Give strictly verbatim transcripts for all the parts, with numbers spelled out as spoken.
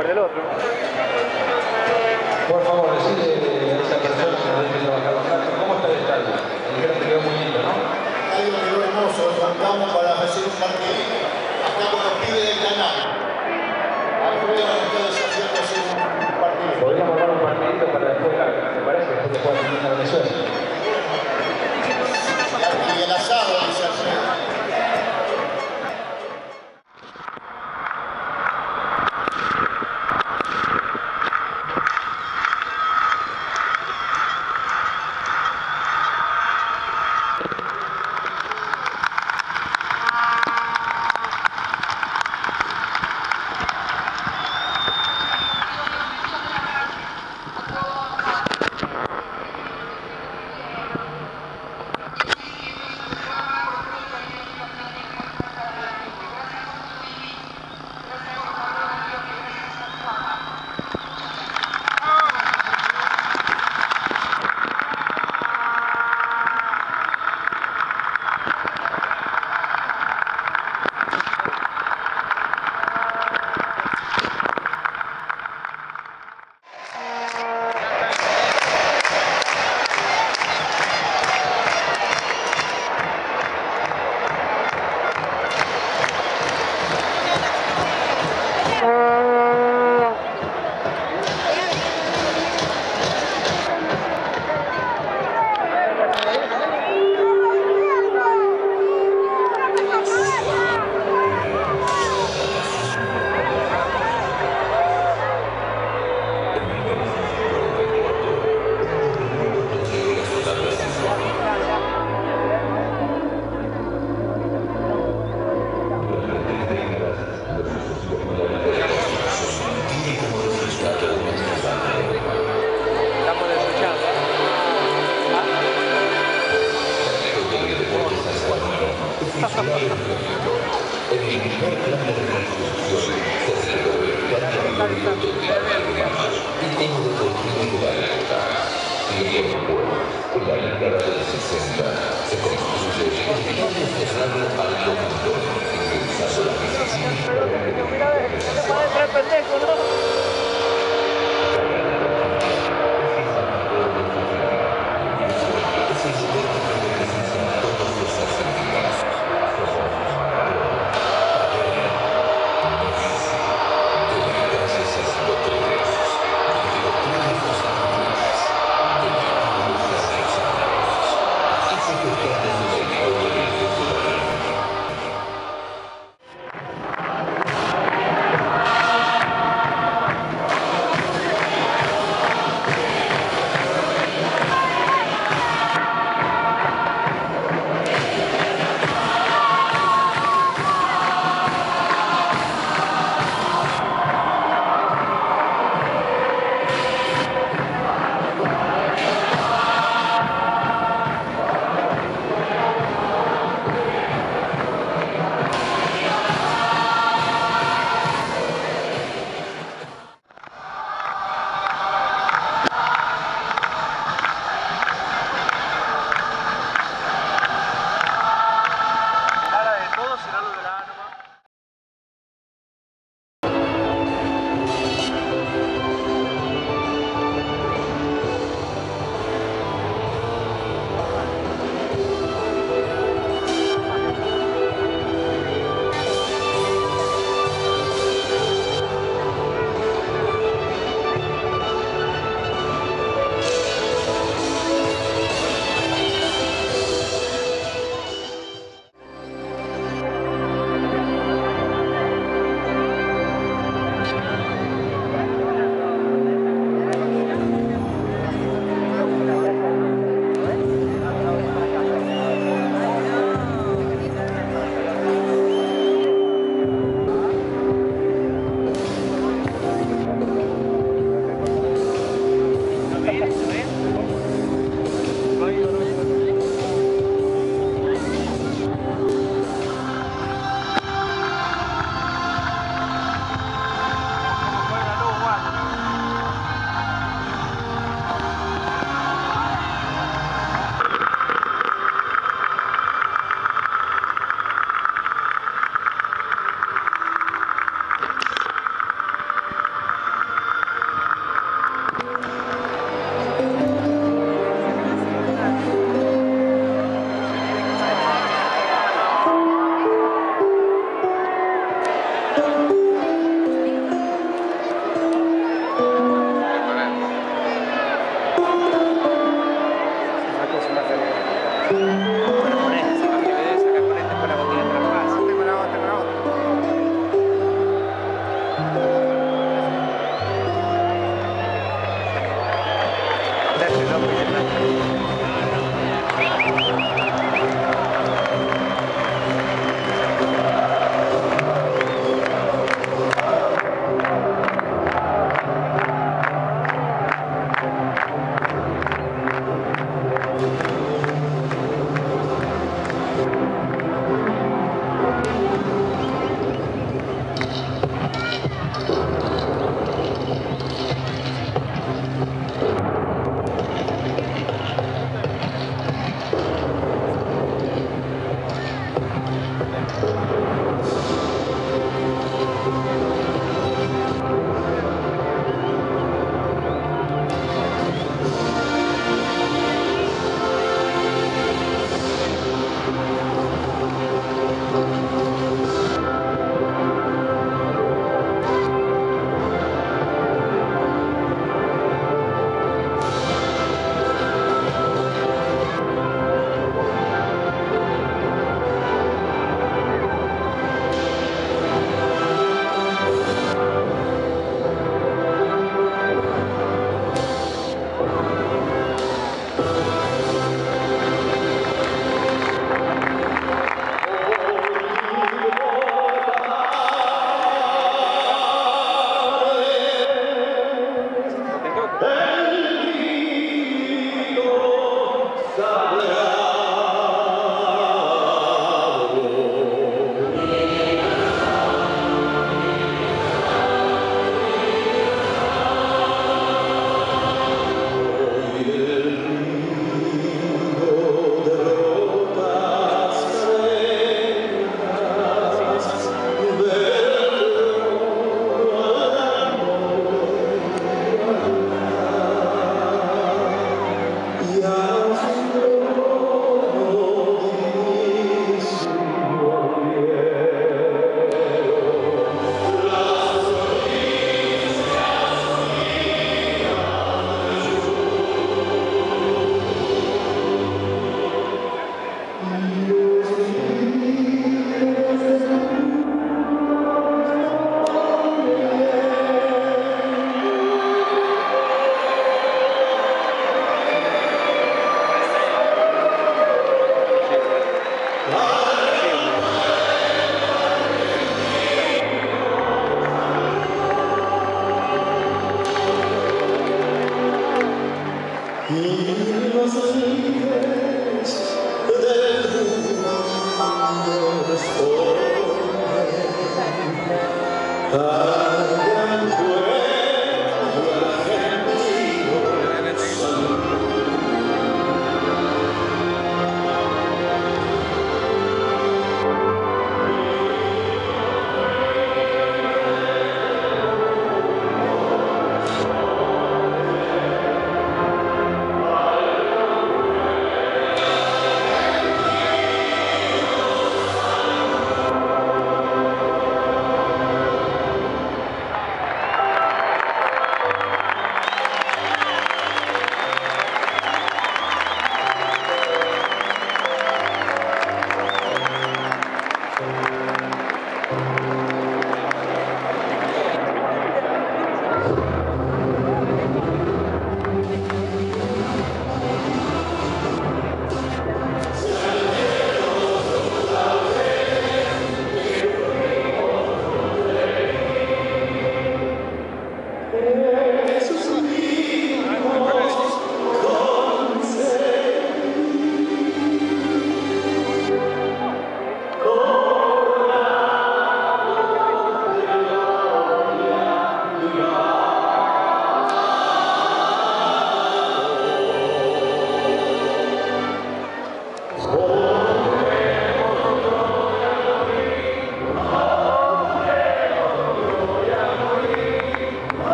perder el otro. Por favor, decide a esa persona que nos deje trabajar los datos, ¿cómo está el estadio? El estadio quedó muy lindo, ¿no? El estadio quedó hermoso, arrancamos para hacer un partidito. Acá con los pibes del canal. Alfredo nos está desafiando a hacer un partido. Podríamos dar un partidito para después, ¿te parece? Después después de la Venezuela. Y el asado, dice Alfredo.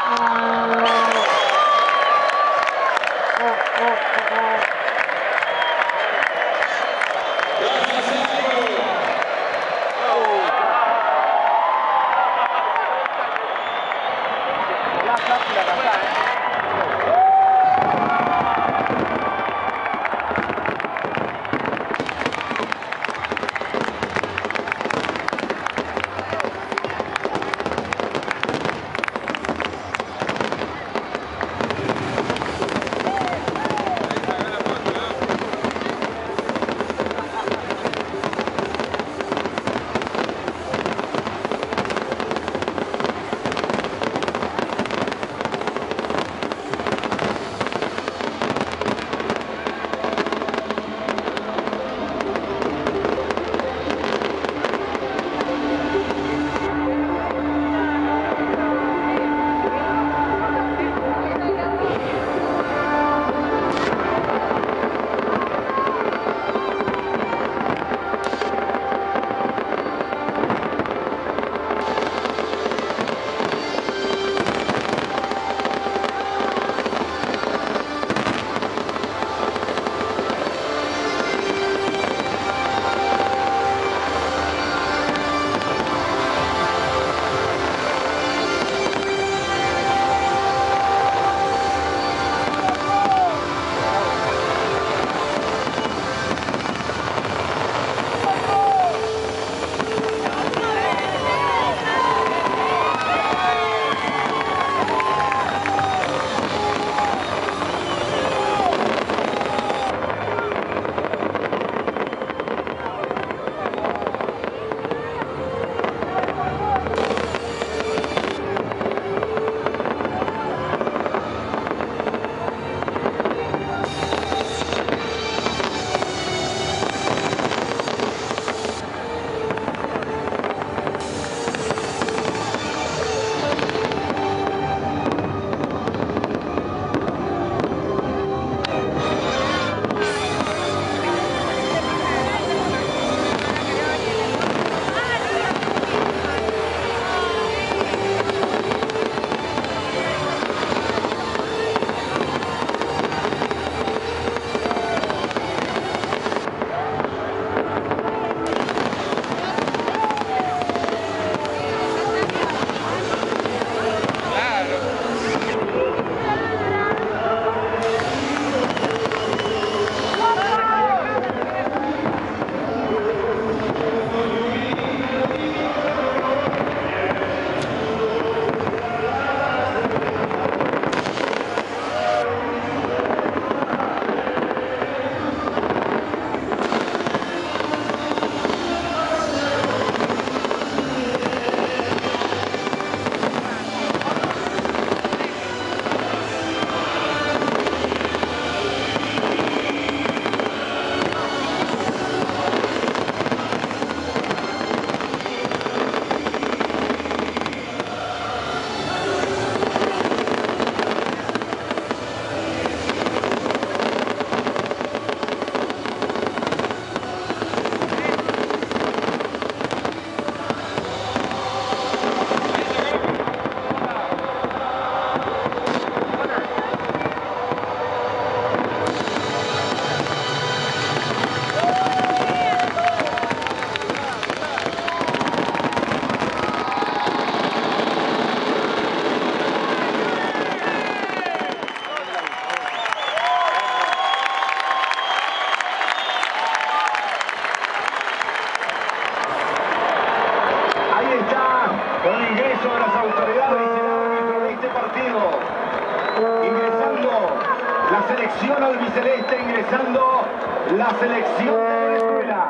selección albiceleste, ingresando la selección de Venezuela.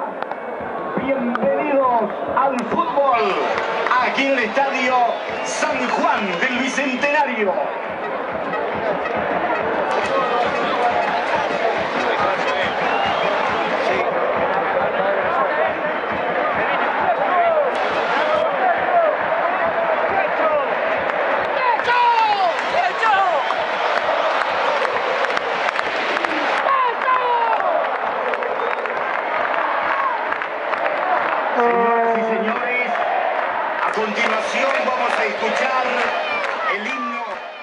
Bienvenidos al fútbol, aquí en el Estadio San Juan del Bicentenario. Señoras y señores, a continuación vamos a escuchar el himno.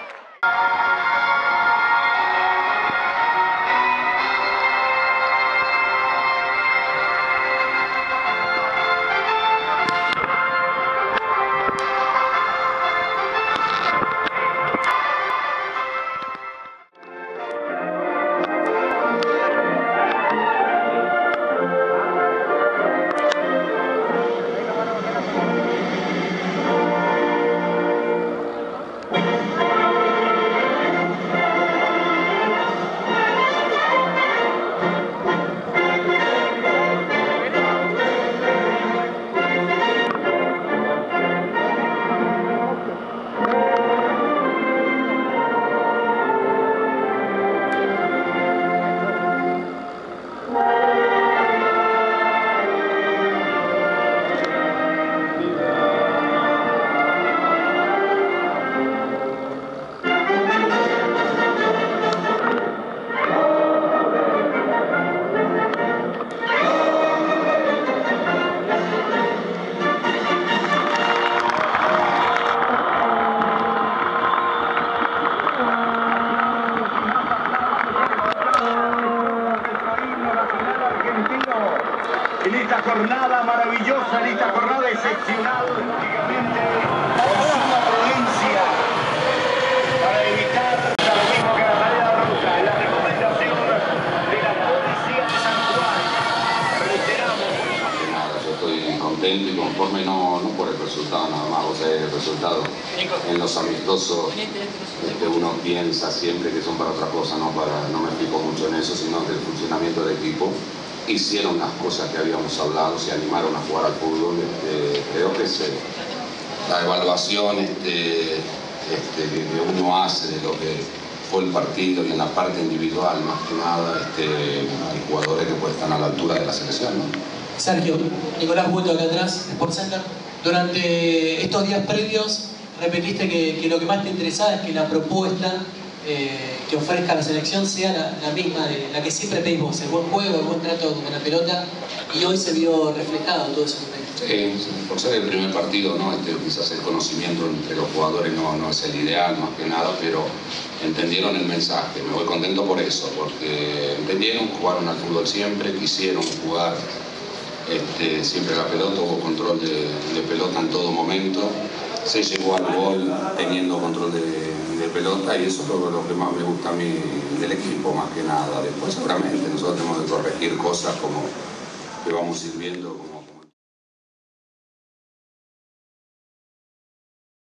Nacional, lógicamente, con suma prudencia para evitar lo mismo que la tarea de ruta. La recomendación de la policía de San Juan. Reiteramos. Nada, yo estoy contento y conforme, no, no por el resultado nada más, o sea, el resultado en los amistosos este, uno piensa siempre que son para otra cosa, no, para, no me fijo mucho en eso, sino del funcionamiento del equipo. Hicieron las cosas que habíamos hablado, se animaron a jugar al fútbol. Este, creo que se, la evaluación este, este, que uno hace de lo que fue el partido y en la parte individual, más que nada, este, hay jugadores que pueden estar a la altura de la selección, ¿no? Sergio, Nicolás Buto acá atrás, Sport Center. Durante estos días previos repetiste que, que lo que más te interesaba es que la propuesta eh, que ofrezca la selección sea la, la misma, de la que siempre pedís vos, el buen juego, el buen trato con la pelota, y hoy se vio reflejado todo eso. Sí, por ser el primer partido, ¿no? Este, quizás el conocimiento entre los jugadores no, no es el ideal, más que nada, pero entendieron el mensaje. Me voy contento por eso, porque entendieron, jugaron al fútbol siempre, quisieron jugar este, siempre la pelota, hubo control de, de pelota en todo momento, se llegó al gol teniendo control de, de pelota, y eso es lo, lo que más me gusta a mí del equipo, más que nada. Después seguramente nosotros tenemos que corregir cosas como que vamos a ir viendo.